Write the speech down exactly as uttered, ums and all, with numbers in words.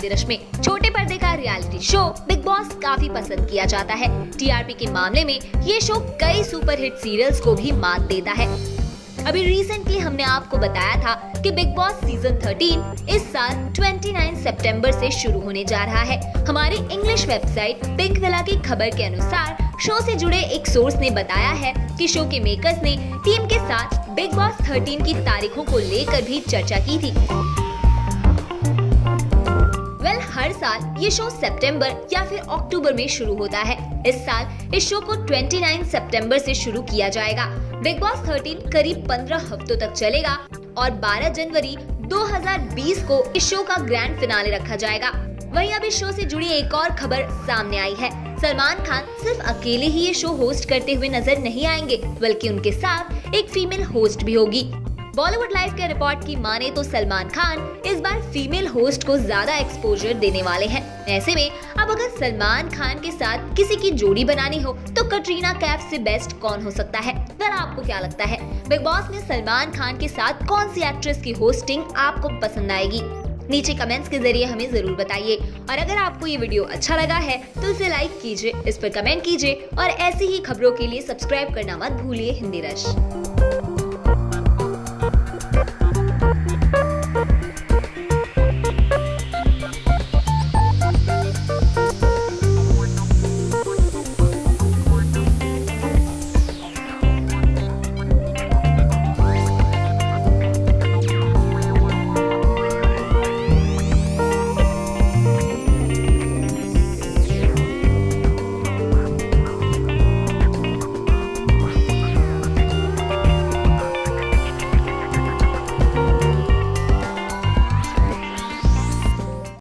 की रश में छोटे पर्दे का रियलिटी शो बिग बॉस काफी पसंद किया जाता है। टीआरपी के मामले में ये शो कई सुपरहिट सीरियल्स को भी मात देता है। अभी रिसेंटली हमने आपको बताया था कि बिग बॉस सीजन तेरह इस साल उनतीस सितंबर से शुरू होने जा रहा है। हमारी इंग्लिश वेबसाइट पिंक विला की खबर के अनुसार शो से जुड़े एक सोर्स ने बताया है कि शो के मेकर्स ने टीम के साथ बिग बॉस तेरह की तारीखों को लेकर भी चर्चा की थी। वेल हर साल ये शो सितंबर या फिर अक्टूबर में शुरू होता है। इस साल इस शो को उनतीस सितंबर से शुरू किया जाएगा। बिग बॉस तेरह करीब पंद्रह हफ्तों तक चलेगा और बारह जनवरी दो हज़ार बीस को इस शो का ग्रैंड फिनाले रखा जाएगा। वहीं अब इस शो से जुड़ी एक और खबर सामने आई है। सलमान खान सिर्फ अकेले ही ये शो होस्ट करते हुए नजर नहीं आएंगे, बल्कि उनके साथ एक फीमेल होस्ट भी होगी। बॉलीवुड लाइव के रिपोर्ट की माने तो सलमान खान इस बार फीमेल होस्ट को ज्यादा एक्सपोजर देने वाले हैं। ऐसे में अब अगर सलमान खान के साथ किसी की जोड़ी बनानी हो तो कटरीना कैफ से बेस्ट कौन हो सकता है? वह आपको क्या लगता है, बिग बॉस में सलमान खान के साथ कौन सी एक्ट्रेस की होस्टिंग आपको पसंद आएगी? नीचे कमेंट्स के जरिए हमें जरूर बताइए। और अगर आपको ये वीडियो अच्छा लगा है तो इसे लाइक कीजिए, इस पर कमेंट कीजिए और ऐसी ही खबरों के लिए सब्सक्राइब करना मत भूलिए हिंदी रश।